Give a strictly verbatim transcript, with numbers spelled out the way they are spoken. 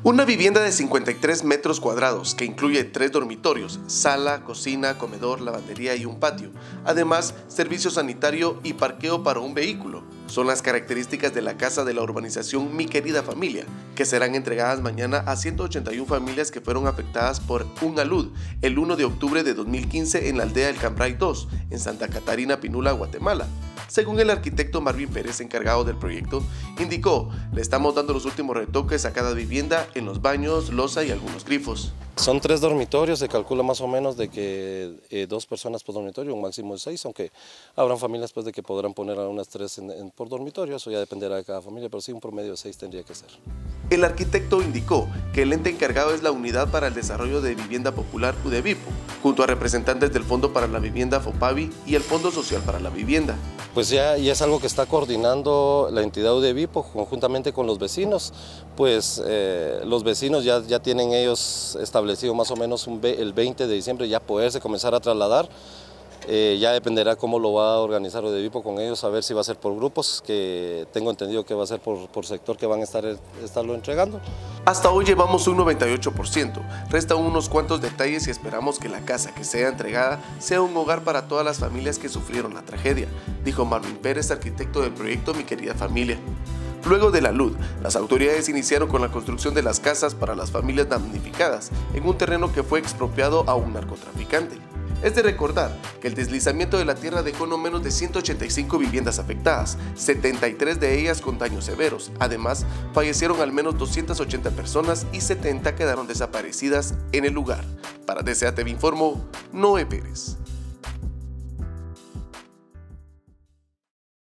Una vivienda de cincuenta y tres metros cuadrados que incluye tres dormitorios, sala, cocina, comedor, lavandería y un patio. Además, servicio sanitario y parqueo para un vehículo. Son las características de la casa de la urbanización Mi Querida Familia, que serán entregadas mañana a ciento ochenta y una familias que fueron afectadas por un alud el primero de octubre de dos mil quince en la aldea El Cambray dos, en Santa Catarina Pinula, Guatemala. Según el arquitecto Marvin Pérez, encargado del proyecto, indicó, le estamos dando los últimos retoques a cada vivienda en los baños, loza y algunos grifos. Son tres dormitorios, se calcula más o menos de que eh, dos personas por dormitorio, un máximo de seis, aunque habrán familias pues, de que podrán poner a unas tres en, en, por dormitorio, eso ya dependerá de cada familia, pero sí un promedio de seis tendría que ser. El arquitecto indicó que el ente encargado es la Unidad para el Desarrollo de Vivienda Popular UDEVIPO, junto a representantes del Fondo para la Vivienda FOPAVI y el Fondo Social para la Vivienda. Pues ya, ya es algo que está coordinando la entidad UDEVIPO conjuntamente con los vecinos, pues eh, los vecinos ya, ya tienen ellos establecido más o menos un, el veinte de diciembre ya poderse comenzar a trasladar. Eh, ya dependerá cómo lo va a organizar UDEVIPO con ellos, a ver si va a ser por grupos, que tengo entendido que va a ser por, por sector que van a estar, estarlo entregando. Hasta hoy llevamos un noventa y ocho por ciento, restan unos cuantos detalles y esperamos que la casa que sea entregada sea un hogar para todas las familias que sufrieron la tragedia, dijo Marvin Pérez, arquitecto del proyecto Mi Querida Familia. Luego de la luz, las autoridades iniciaron con la construcción de las casas para las familias damnificadas en un terreno que fue expropiado a un narcotraficante. Es de recordar que el deslizamiento de la tierra dejó no menos de ciento ochenta y cinco viviendas afectadas, setenta y tres de ellas con daños severos. Además, fallecieron al menos doscientas ochenta personas y setenta quedaron desaparecidas en el lugar. Para D C A T V informó Noé Pérez.